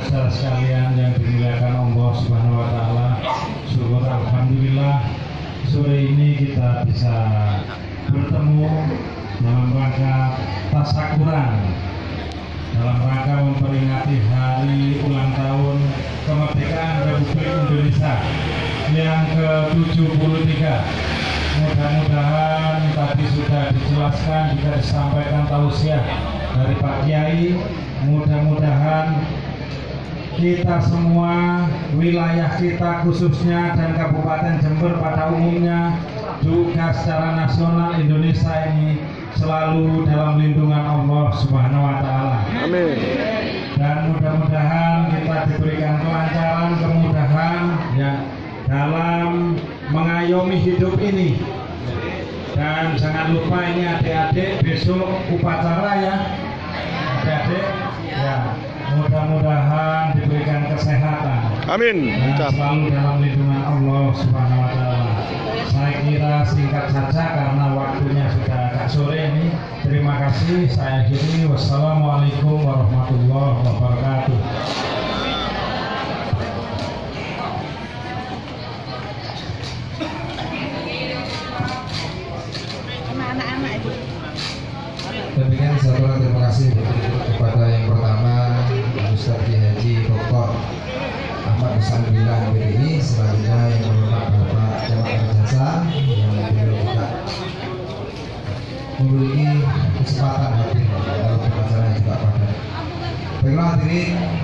saudara sekalian yang dimuliakan Allah Subhanahu wa taala, syukur alhamdulillah sore ini kita bisa bertemu dalam rangka tasyakuran, dalam rangka memperingati hari ulang tahun kemerdekaan Republik Indonesia yang ke-73. Mudah-mudahan tadi sudah dijelaskan, juga disampaikan tausiah dari Pak Kiai. Mudah-mudahan kita semua, wilayah kita khususnya dan Kabupaten Jember pada umumnya, juga secara nasional Indonesia ini selalu dalam lindungan Allah Subhanahu wa taala. Amin. Dan mudah-mudahan kita diberikan kelancaran, kemudahan ya dalam mengayomi hidup ini. Dan jangan lupa ini adik-adik besok upacara ya. Adik-adik ya, mudah-mudahan diberikan kesehatan. Amin. Dan selalu dalam lindungan Allah Subhanahu wa taala. Saya kira singkat saja karena waktunya sudah agak sore ini. Terima kasih, saya akhiri. Wassalamualaikum warahmatullahi wabarakatuh. Demikian saya terima kasih kepada yang pertama Ustaz Haji Dr. Ahmad Sambilan BDI, selanjutnya yang berhormat Bapak Jawa Jasa yang beliau juga memiliki kesempatan hadir dalam acara yang juga pada. Baiklah hadirin,